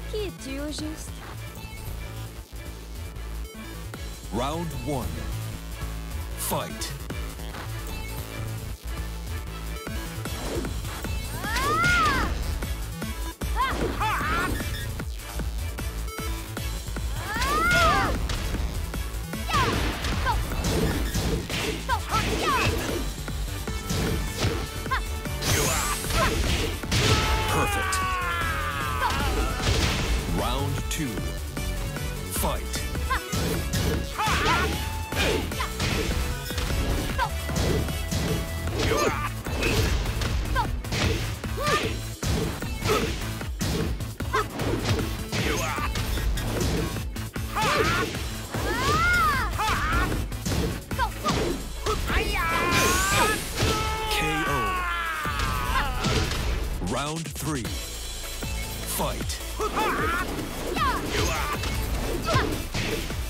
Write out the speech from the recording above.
Qui es-tu au juste? Round 1. Fight. Perfect. Round 2. Fight. KO. Round 3. Fight.